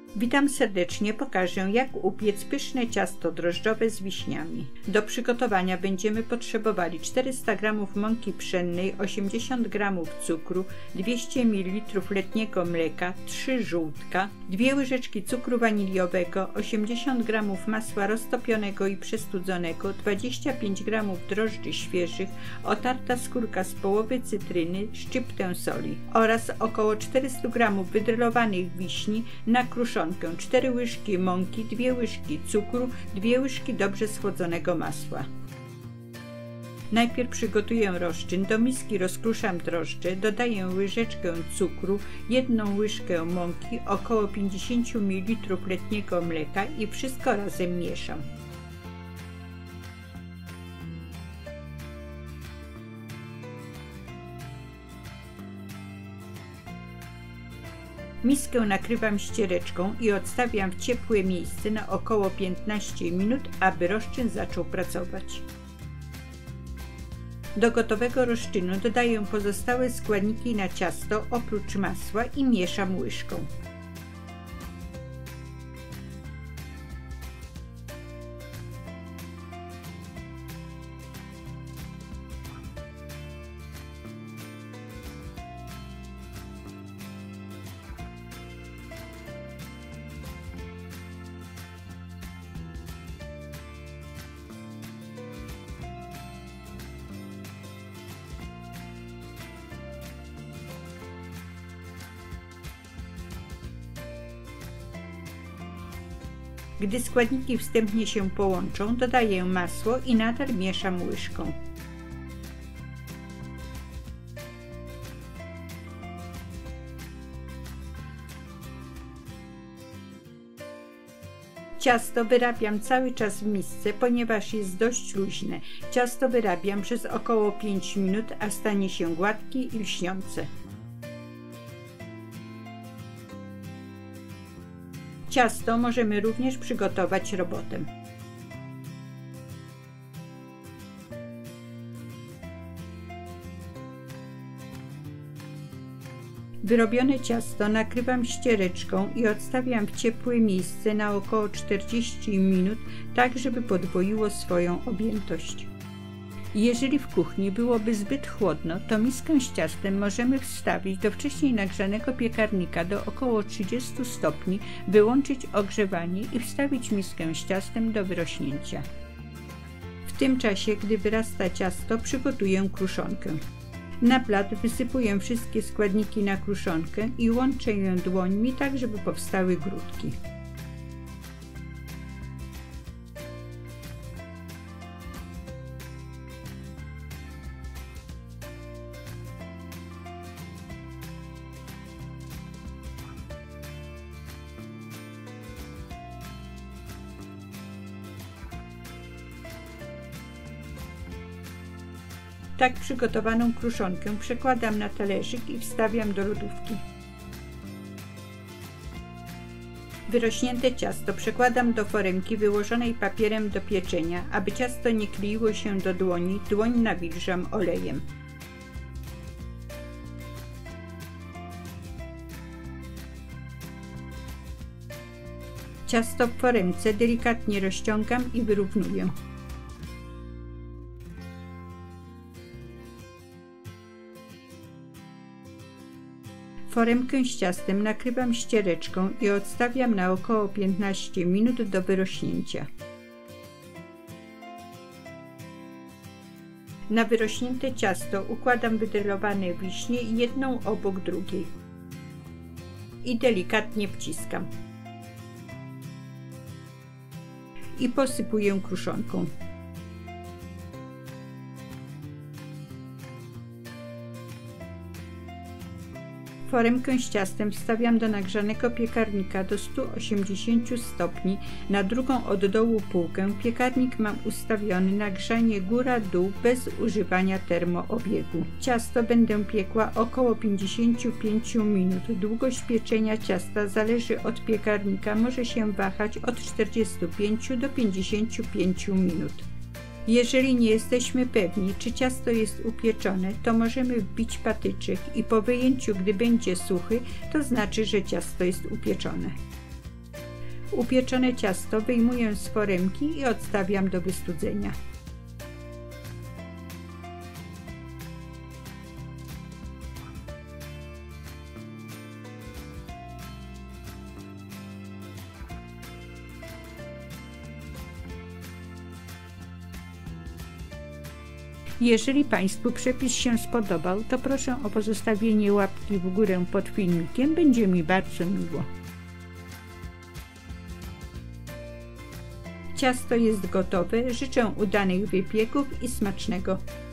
Witam serdecznie, pokażę jak upiec pyszne ciasto drożdżowe z wiśniami. Do przygotowania będziemy potrzebowali 400 g mąki pszennej, 80 g cukru, 200 ml letniego mleka, 3 żółtka, 2 łyżeczki cukru waniliowego, 80 g masła roztopionego i przestudzonego, 25 g drożdży świeżych, otarta skórka z połowy cytryny, szczyptę soli oraz około 400 g wydrylowanych wiśni na kruszonkę, 4 łyżki mąki, 2 łyżki cukru, 2 łyżki dobrze schłodzonego masła. Najpierw przygotuję rozczyn. Do miski rozkruszam drożdże, dodaję łyżeczkę cukru, 1 łyżkę mąki, około 50 ml letniego mleka i wszystko razem mieszam. Miskę nakrywam ściereczką i odstawiam w ciepłe miejsce na około 15 minut, aby rozczyn zaczął pracować. Do gotowego rozczynu dodaję pozostałe składniki na ciasto oprócz masła i mieszam łyżką. Gdy składniki wstępnie się połączą, dodaję masło i nadal mieszam łyżką. Ciasto wyrabiam cały czas w misce, ponieważ jest dość luźne. Ciasto wyrabiam przez około 5 minut, a stanie się gładkie i lśniące. Ciasto możemy również przygotować robotem. Wyrobione ciasto nakrywam ściereczką i odstawiam w ciepłe miejsce na około 40 minut, tak żeby podwoiło swoją objętość. Jeżeli w kuchni byłoby zbyt chłodno, to miskę z ciastem możemy wstawić do wcześniej nagrzanego piekarnika do około 30 stopni, wyłączyć ogrzewanie i wstawić miskę z ciastem do wyrośnięcia. W tym czasie, gdy wyrasta ciasto, przygotuję kruszonkę. Na blat wysypuję wszystkie składniki na kruszonkę i łączę je dłońmi, tak żeby powstały grudki. Tak przygotowaną kruszonkę przekładam na talerzyk i wstawiam do lodówki. Wyrośnięte ciasto przekładam do foremki wyłożonej papierem do pieczenia, aby ciasto nie kleiło się do dłoni. Dłoń nawilżam olejem. Ciasto w foremce delikatnie rozciągam i wyrównuję. Foremkę z ciastem nakrywam ściereczką i odstawiam na około 15 minut do wyrośnięcia. Na wyrośnięte ciasto układam wydrylowane wiśnie jedną obok drugiej i delikatnie wciskam. I posypuję kruszonką. Foremkę z ciastem wstawiam do nagrzanego piekarnika do 180 stopni, na drugą od dołu półkę. Piekarnik mam ustawiony na grzanie góra-dół bez używania termoobiegu. Ciasto będę piekła około 55 minut. Długość pieczenia ciasta zależy od piekarnika, może się wahać od 45 do 55 minut. Jeżeli nie jesteśmy pewni, czy ciasto jest upieczone, to możemy wbić patyczek i po wyjęciu, gdy będzie suchy, to znaczy, że ciasto jest upieczone. Upieczone ciasto wyjmuję z foremki i odstawiam do wystudzenia. Jeżeli Państwu przepis się spodobał, to proszę o pozostawienie łapki w górę pod filmikiem, będzie mi bardzo miło. Ciasto jest gotowe, życzę udanych wypieków i smacznego.